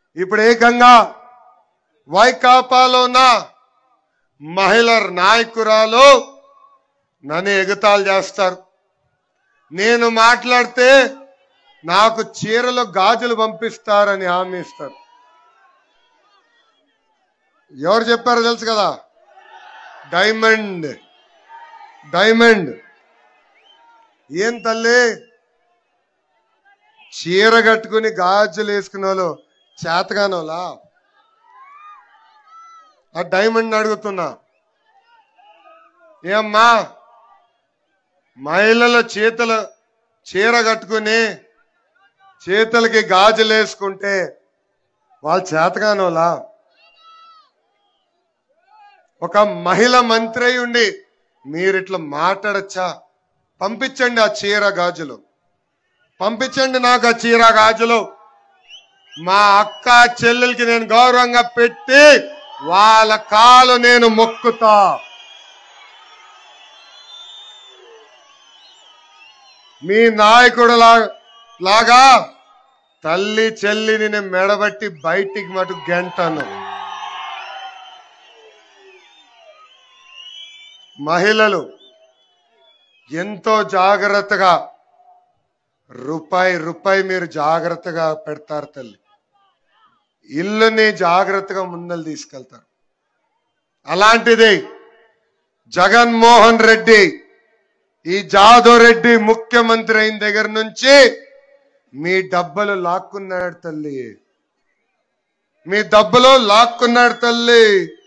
ఇప్పుడు ఏకంగా వైకాపాలో ఉన్న మహిళ నాయకురాలు నన్ను ఎగతాళి చేస్తారు. నేను మాట్లాడితే నాకు చీరలో గాజులు పంపిస్తారని హామీ ఇస్తారు. ఎవరు చెప్పారో తెలుసు కదా, డైమండ్. డైమండ్ ఏం తల్లి, చీర కట్టుకుని గాజులు వేసుకునే వాళ్ళు చేతగానోలా? ఆ డైమండ్ అడుగుతున్నా, ఏమ్మా మహిళల చేతులు చీర కట్టుకుని చేతులకి గాజులు వేసుకుంటే వాళ్ళు చేతగానోలా? ఒక మహిళ మంత్రి ఉండి మీరు ఇట్లా మాట్లాడచ్చా? పంపించండి ఆ చీర గాజులు, పంపించండి నాకు ఆ చీర గాజులు. మా అక్క చెల్లెలకి నేను గౌరవంగా పెట్టి వాళ్ళ కాలు నేను మొక్కుతా. మీ నాయకుడు లాగా తల్లి చెల్లిని నేను మెడబట్టి బయటికి మటు గంటను. మహిళలు ఎంతో జాగ్రత్తగా రూపాయి మీరు జాగ్రత్తగా పెడతారు తల్లి. ఇల్లుని జాగ్రత్తగా ముందలు తీసుకెళ్తారు. అలాంటిది జగన్మోహన్ రెడ్డి, ఈ జాదవ్ రెడ్డి ముఖ్యమంత్రి అయిన దగ్గర నుంచి మీ డబ్బులు లాక్కున్నాడు తల్లి, మీ డబ్బులు లాక్కున్నాడు తల్లి.